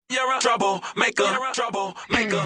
You're a troublemaker, troublemaker.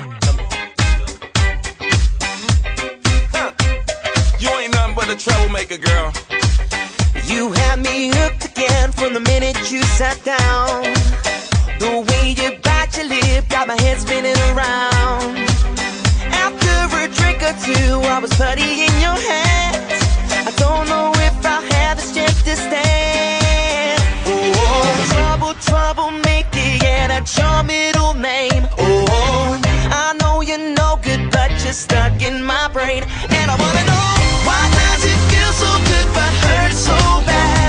You ain't nothing but a troublemaker, girl. You had me hooked again from the minute you sat down. The way you bite your lip got my head spinning around. After a drink or two, I was putty in your hands. I don't know if I have the strength to stand. Oh, troublemaker, yeah, that's your middle name. Oh, I know you're no good, but you're stuck in my brain. And I wanna know, why does it feel so good but hurt so bad?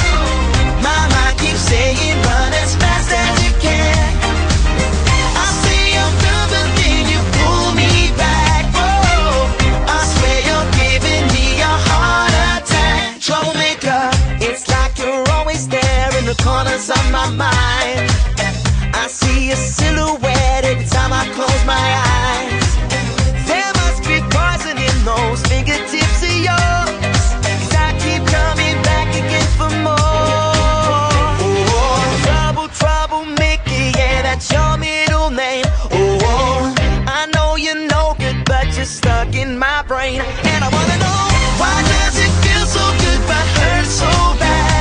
My mind keeps saying run as fast as you can. I say I'm done, but then you pull me back. Oh, I swear you're giving me a heart attack. Troublemaker, it's like you're always there in the corners of my mind. I see a silhouette every time I close my eyes. There must be poison in those fingertips of yours, 'cause I keep coming back again for more. Oh, troublemaker, yeah, that's your middle name. Oh, I know you're no good, but you're stuck in my brain. And I wanna know, why does it feel so good but hurt so bad?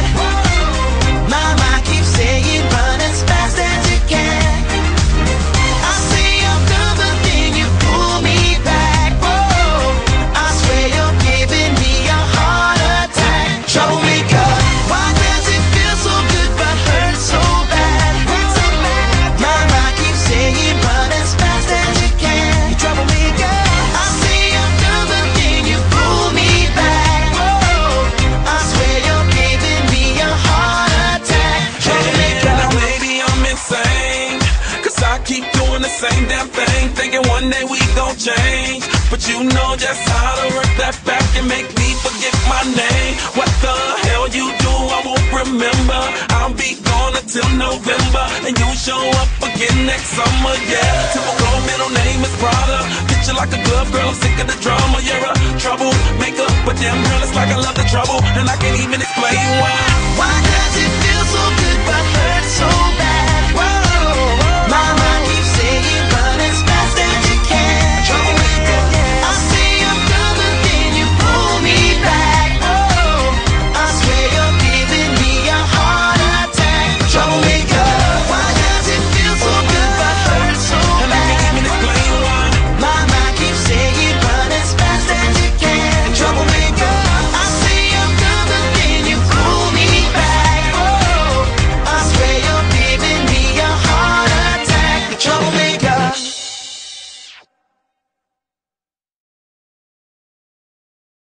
My mind keeps saying run as fast as you can. I say I'm done, but then you pull me back. Oh, I swear you're giving me a heart attack. Troublemaker, why does it feel so good but hurt so bad? My mind keeps saying run as fast as you can. You troublemaker, I say I'm done, but then you pull me back. Oh, I swear you're giving me a heart attack. Troublemaker. Now maybe I'm insane, 'cause I keep doing the same damn thing, thinking one day we gon' change. But you know just how to work that back and make me forget my name. What the hell you do, I won't remember. I'll be gone until November, and you show up again next summer, yeah. Typical middle name is Prada. Picture like a glove, girl, I'm sick of the drama. You're a troublemaker, but damn girl, it's like I love the trouble, and I can't even explain why.